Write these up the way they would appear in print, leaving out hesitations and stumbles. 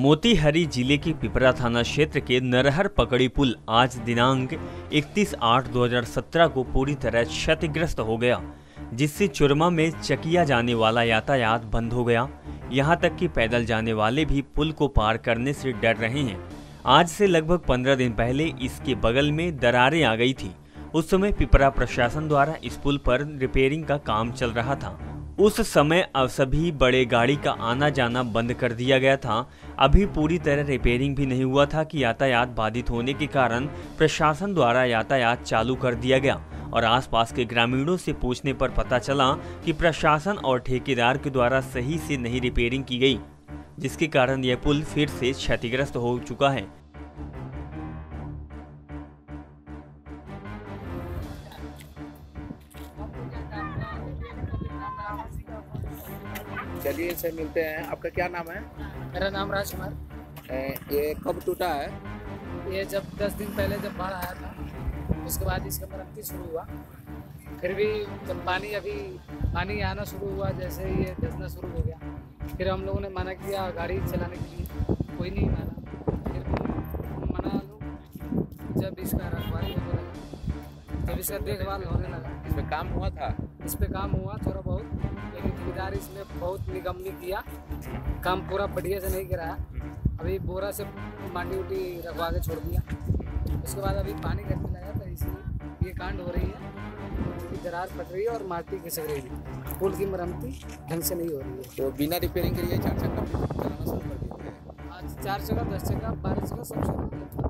मोतीहारी जिले के पिपरा थाना क्षेत्र के नरहर पकड़ी पुल आज दिनांक 31/8/2017 को पूरी तरह क्षतिग्रस्त हो गया, जिससे चुरमा में चकिया जाने वाला यातायात बंद हो गया। यहां तक कि पैदल जाने वाले भी पुल को पार करने से डर रहे हैं। आज से लगभग 15 दिन पहले इसके बगल में दरारें आ गई थी। उस समय पिपरा प्रशासन द्वारा इस पुल पर रिपेयरिंग का काम चल रहा था। उस समय सभी बड़े गाड़ी का आना जाना बंद कर दिया गया था। अभी पूरी तरह रिपेयरिंग भी नहीं हुआ था कि यातायात बाधित होने के कारण प्रशासन द्वारा यातायात चालू कर दिया गया और आसपास के ग्रामीणों से पूछने पर पता चला कि प्रशासन और ठेकेदार के द्वारा सही से नहीं रिपेयरिंग की गई, जिसके कारण यह पुल फिर से क्षतिग्रस्त हो चुका है। चलिए इनसे मिलते हैं। आपका क्या नाम है? मेरा नाम राजकुमार। ये कब टूटा है? ये जब 10 दिन पहले जब बाढ़ आया था, उसके बाद इसका मरम्मती शुरू हुआ। फिर भी जब पानी आना शुरू हुआ, जैसे ही ये धंसना शुरू हो गया, फिर हम लोगों ने मना किया गाड़ी चलाने के लिए, कोई नहीं माना। फिर मना लो जब इसका रखवाली होने लगा, जब इसका देखभाल होने लगा। इस पे काम हुआ था? इस पे काम हुआ थोड़ा बहुत, लेकिन ठेकेदार इसमें बहुत निगमनी किया, काम पूरा बढ़िया से नहीं कराया। अभी बोरा से माटी उटी रखवा के छोड़ दिया। उसके बाद अभी पानी गिरने लगा, तो इसलिए ये कांड हो रही है कि दरार फट रही है और माटी खिसक रही है। पुल की मरम्मती ढंग से नहीं हो रही है। तो बिना रिपेयरिंग के लिए 4 चक्का चलाना शुरू कर दिया है। आज 4 जगह 10 जगह 12 जगह सब शुरू हो गया।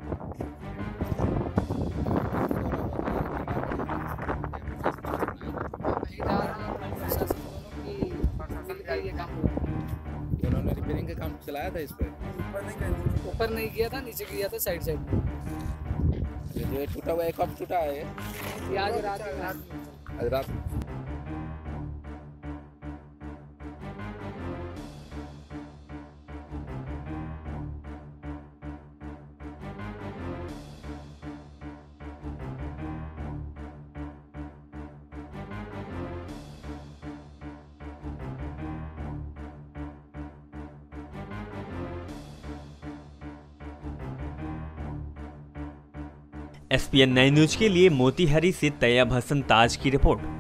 उन्होंने रिपेयरिंग का काम चलाया था इस पे? ऊपर नहीं किया था, नीचे किया था, साइड साइड। जो टूटा हुआ है कब टूटा है? ये आज रात SPN 9 न्यूज के लिए मोतीहारी से तैयब हसन ताज की रिपोर्ट।